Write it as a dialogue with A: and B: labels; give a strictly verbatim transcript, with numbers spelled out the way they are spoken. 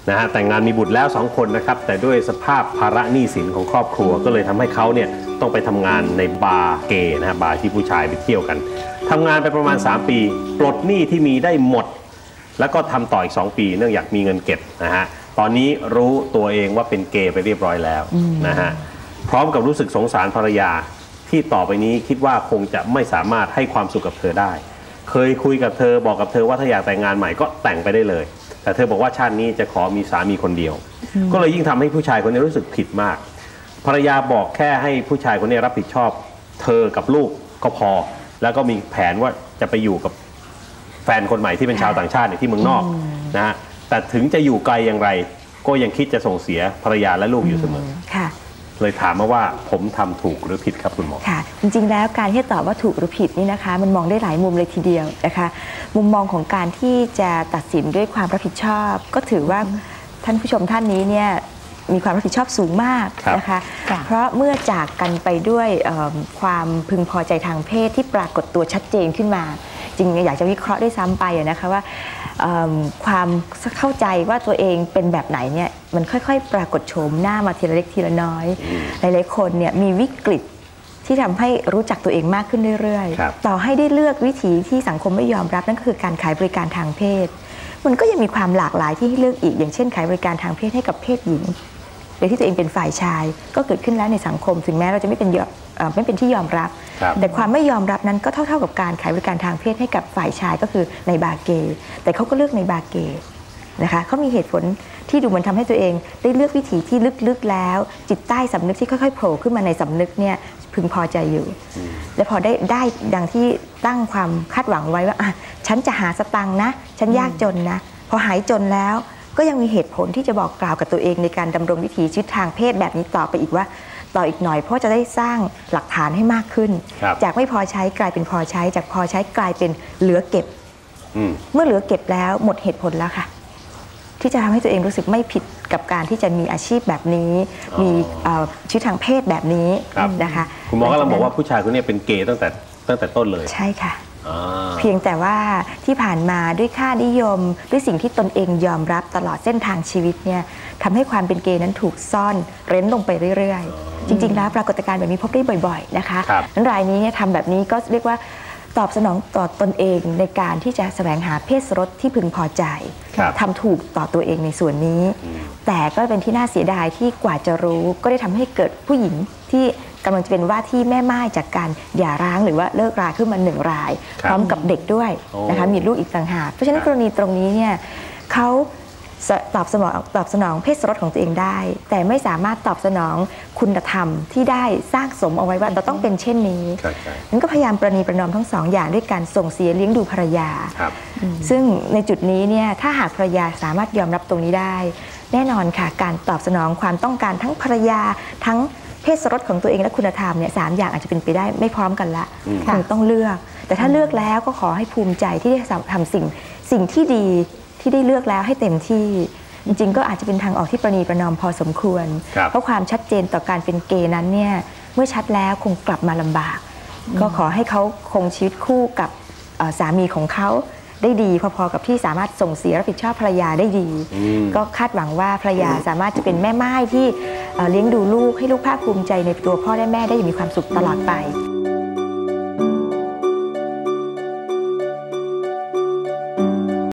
A: นะฮะแต่งงานมีบุตรแล้วสองคนนะครับแต่ด้วยสภาพภาระหนี้สินของครอบครัวก็เลยทำให้เขาเนี่ยต้องไปทำงานในบาร์เกย์นะฮะบาร์ที่ผู้ชายไปเที่ยวกันทำงานไปประมาณสามปีปลดหนี้ที่มีได้หมดแล้วก็ทำต่ออีกสองปีเนื่องจากมีเงินเก็บนะฮะตอนนี้รู้ตัวเองว่าเป็นเกย์ไปเรียบร้อยแล้วนะฮะพร้อมกับรู้สึกสงสารภรรยาที่ต่อไปนี้คิดว่าคงจะไม่สามารถให้ความสุขกับเธอได้เคยคุยกับเธอบอกกับเธอว่าถ้าอยากแต่งงานใหม่ก็แต่งไปได้เลยแต่เธอบอกว่าชาตินี้จะขอมีสามีคนเดียวก็เลยยิ่งทำให้ผู้ชายคนนี้รู้สึกผิดมากภรรยาบอกแค่ให้ผู้ชายคนนี้รับผิดชอบเธอกับลูกก็พอแล้วก็มีแผนว่าจะไปอยู่กับแฟนคนใหม่ที่เป็นชาวต่างชาติที่เมืองนอกนะฮะแต่ถึงจะอยู่ไกลอย่างไรก็ยังคิดจะส่งเสียภรรยาและลูกอยู่เสมอค่ะเลยถามมาว่าผมทำถูกหรือผิดครับคุณหมอ
B: ค่ะจริงๆแล้วการที่จะตอบว่าถูกหรือผิดนี่นะคะมันมองได้หลายมุมเลยทีเดียวนะคะมุมมองของการที่จะตัดสินด้วยความรับผิดชอบก็ถือว่าท่านผู้ชมท่านนี้เนี่ยมีความรับผิดชอบสูงมากนะคะเพราะเมื่อจากกันไปด้วยความพึงพอใจทางเพศที่ปรากฏตัวชัดเจนขึ้นมาจริงอยากจะวิเคราะห์ด้วยซ้ำไปนะคะว่าความเข้าใจว่าตัวเองเป็นแบบไหนเนี่ยมันค่อยๆปรากฏโฉมหน้ามาทีละเล็กทีละน้อยหลายๆคนเนี่ยมีวิกฤตที่ทำให้รู้จักตัวเองมากขึ้นเรื่อยๆต่อให้ได้เลือกวิถีที่สังคมไม่ยอมรับนั่นก็คือการขายบริการทางเพศมันก็ยังมีความหลากหลายที่ให้เลือกอีกอย่างเช่นขายบริการทางเพศให้กับเพศหญิงโดยที่ตัวเองเป็นฝ่ายชายก็เกิดขึ้นแล้วในสังคมถึงแม้เราจะไม่เป็นไม่เป็นที่ยอมรับแต่ความไม่ยอมรับนั้นก็เท่าๆกับการขายบริการทางเพศให้กับฝ่ายชายก็คือในบาร์เกย์แต่เขาก็เลือกในบาร์เกย์นะคะเขามีเหตุผลที่ดูเหมือนทำให้ตัวเองได้เลือกวิถีที่ลึกๆแล้วจิตใต้สำนึกที่ค่อยๆโผล่ขึ้นมาในสำนึกเนี่ยพึงพอใจอยู่และพอได้ได้ดังที่ตั้งความคาดหวังไว้ว่าอ่ะฉันจะหาสตังค์นะฉันยากจนนะพอหายจนแล้วก็ยังมีเหตุผลที่จะบอกกล่าวกับตัวเองในการดำรงวิถีชีวิตทางเพศแบบนี้ต่อไปอีกว่าต่ออีกหน่อยเพราะจะได้สร้างหลักฐานให้มากขึ้นจากไม่พอใช้กลายเป็นพอใช้จากพอใช้กลายเป็นเหลือเก็บเมื่อเหลือเก็บแล้วหมดเหตุผลแล้วค่ะที่จะทำให้ตัวเองรู้สึกไม่ผิดกับการที่จะมีอาชีพแบบนี้มีชีวิตทางเพศแบบนี้นะคะ
A: คุณหมอกำลังบอกว่าผู้ชายคนนี้เป็นเกย์ตั้งแต่ตั้งแต่ต้นเลย
B: ใช่ค่ะเพียงแต่ว่าที่ผ่านมาด้วยค่านิยมด้วยสิ่งที่ตนเองยอมรับตลอดเส้นทางชีวิตเนี่ยทำให้ความเป็นเกย์นั้นถูกซ่อนเร้นลงไปเรื่อยๆจริงๆแล้วปรากฏการณ์แบบนี้พบได้บ่อยๆนะคะนั้นรายนี้ทำแบบนี้ก็เรียกว่าตอบสนองต่อตนเองในการที่จะแสวงหาเพศรสที่พึงพอใจทำถูกต่อตัวเองในส่วนนี้แต่ก็เป็นที่น่าเสียดายที่กว่าจะรู้ก็ได้ทำให้เกิดผู้หญิงที่กำลังจะเป็นว่าที่แม่ม่ายจากการหย่าร้างหรือว่าเลิกราขึ้นมาหนึ่งรายพร้อมกับเด็กด้วยนะคะมีลูกอีกต่างหากเพราะฉะนั้นกรณีตรงนี้เนี่ยเขาตอบสนองตอบสนองเพศรสของตัวเองได้แต่ไม่สามารถตอบสนองคุณธรรมที่ได้สร้างสมเอาไว้ว่าเราต้องเป็นเช่นนี้นั้นก็พยายามประนีประนอมทั้งสองอย่างด้วยการส่งเสียเลี้ยงดูภรรยาซึ่งในจุดนี้เนี่ยถ้าหากภรรยาสามารถยอมรับตรงนี้ได้แน่นอนค่ะการตอบสนองความต้องการทั้งภรรยาทั้งเพศรสของตัวเองและคุณธรรมเนี่ยสามอย่างอาจจะเป็นไปได้ไม่พร้อมกันละคงต้องเลือกแต่ถ้าเลือกแล้วก็ขอให้ภูมิใจที่ได้ทำสิ่งสิ่งที่ดีที่ได้เลือกแล้วให้เต็มที่จริงๆก็อาจจะเป็นทางออกที่ประนีประนอมพอสมควรเพราะความชัดเจนต่อการเป็นเกย์นั้นเนี่ยเมื่อชัดแล้วคงกลับมาลำบากก็ขอให้เขาคงชีวิตคู่กับสามีของเขาได้ดีพอๆกับที่สามารถส่งเสียรับผิดชอบภรรยาได้ดีก็คาดหวังว่าภรรยาสามารถจะเป็นแม่ม่ายที่เลี้ยงดูลูกให้ลูกภาคภูมิใจในตัวพ่อและแม่ได้อย่างมีความสุขตลอดไป